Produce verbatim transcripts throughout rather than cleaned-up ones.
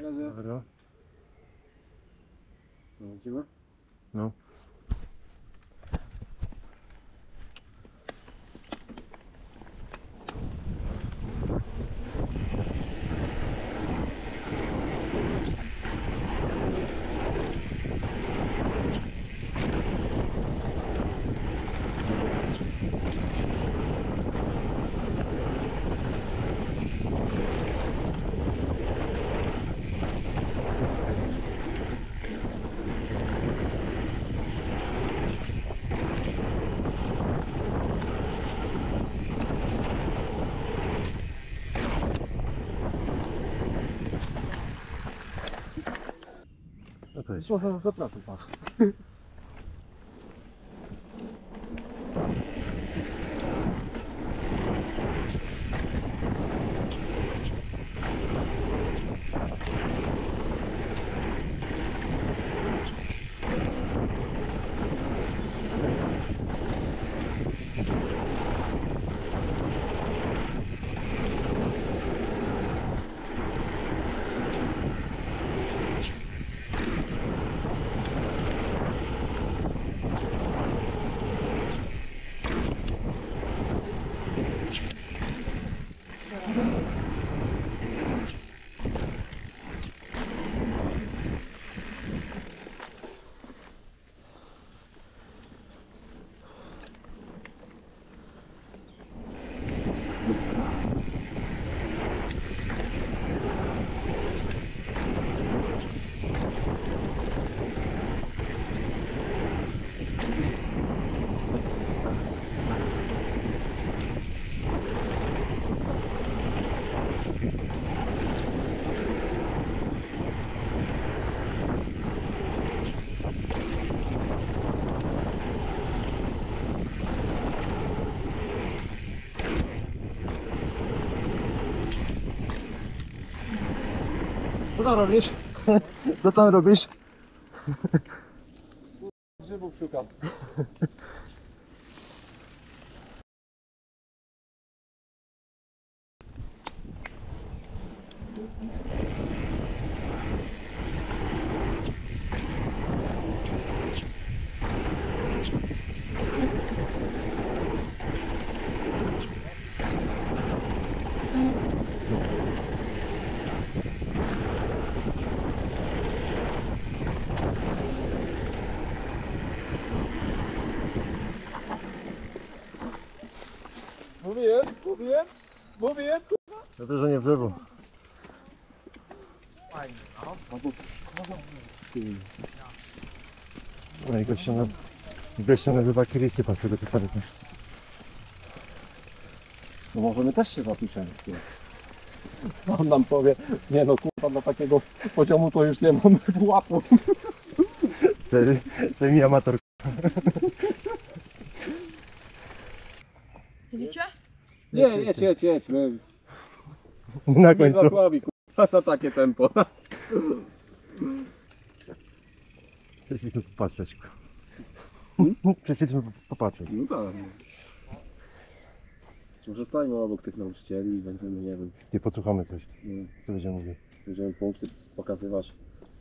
razie. Dobra. No, widzimy? No. No to jest. Co zapraszam pan. Co tam robisz? Co tam robisz? Grzybów szukam. Mówiłem, mówiłem, mówiłem. Dobrze, że nie w lewo. Fajnie, no. No i gościa na... Gościa nazywa Kirisy, pan tego co pamiętam. No może my też się zapiszemy. On nam powie, nie no kurwa, na takiego poziomu to już nie mamy łapu. Ten, ten mi amator. Widzicie? Nie, jedź, jedź, jedź. My Na końcu. Wrocławi, kurwa, za takie tempo. Chcieliśmy popatrzeć. Chcieliśmy popatrzeć. No tak. Może stajmy obok tych nauczycieli i będziemy, nie wiem, Nie podsłuchamy coś, nie, co będziemy mówić. będziemy punkty pokazywać.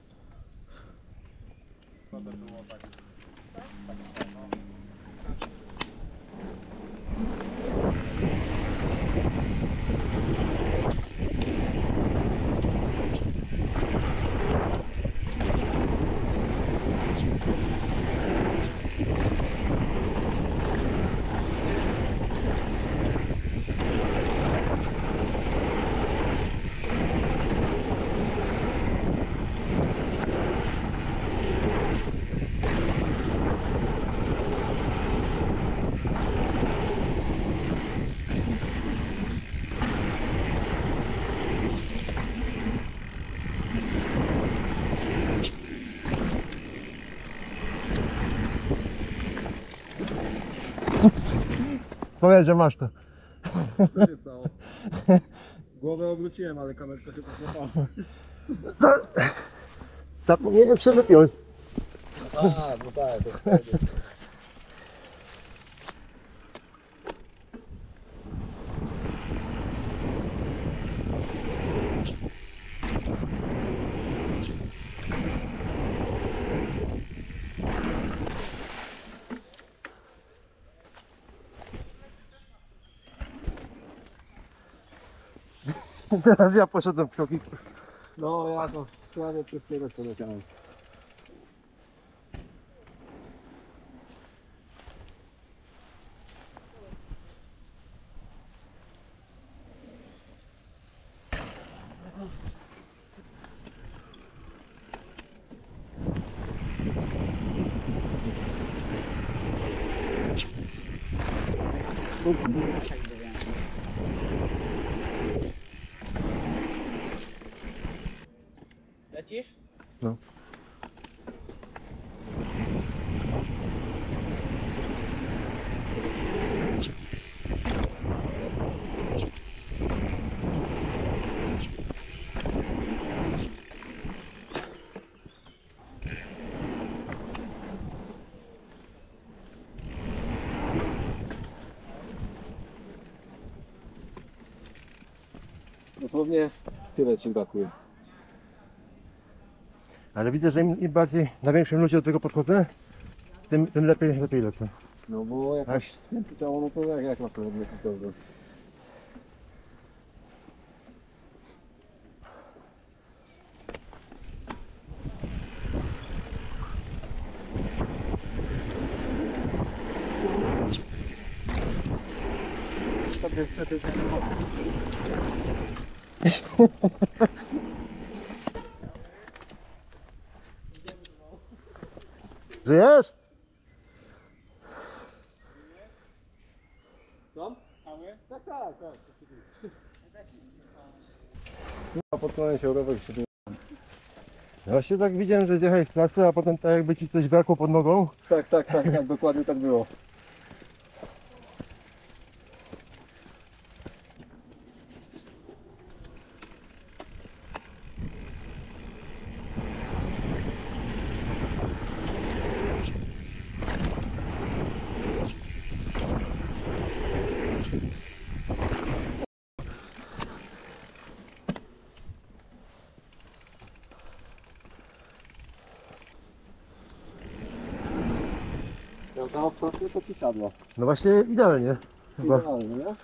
Powiedz, że masz to. Co się stało? Głowę obróciłem, ale kamerka się posłuchała. Zapomniałem przewypiąć. A, no tak, to wtedy. Teraz ja poszedłem w kroki. No ja to prawie przez chwilę przeleciałem. Lecisz? No. Dosłownie tyle ci brakuje. Ale widzę, że im, im bardziej na większym luzie do tego podchodzę, tym, tym lepiej, lepiej lecę. No bo jak Tak. masz święte ciało, no to jak, jak masz to robić dobrze? Sobie wtedy ten Żyjesz? Co? Tak, tak, tak. No, pod koniec się rower się Ja właśnie tak widziałem, że zjechałeś z trasy, a potem tak jakby ci coś brakło pod nogą. Tak, tak, tak, tak, dokładnie tak było. Ja za ostatnie to ci siadło. No właśnie idealnie. Chyba. Idealnie, nie?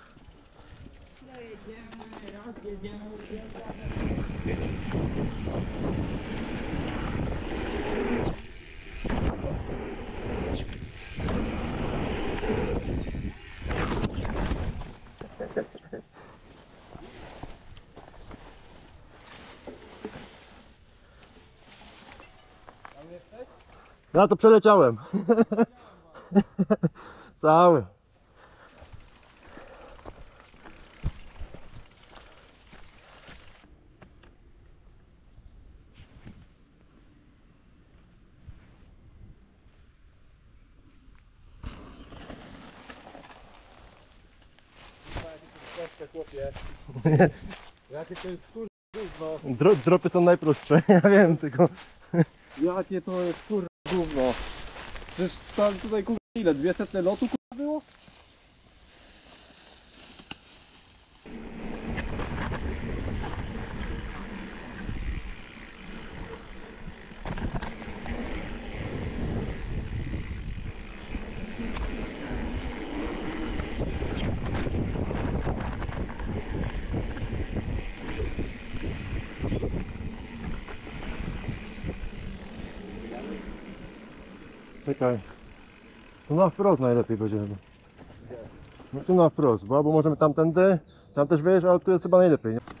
Ja to przeleciałem. Cały. Chłopie. Jakie to jest kur... gówno. Dro dropy są najprostsze, ja wiem, tylko... Jakie to jest kur... gówno. Przecież tam tutaj kur... ile? Dwie setne lotu kur... było? Czekaj. Tu na wprost najlepiej będzie chyba. No tu na wprost, bo albo możemy tamtędy, tam też wiesz, ale tu jest chyba najlepiej, nie?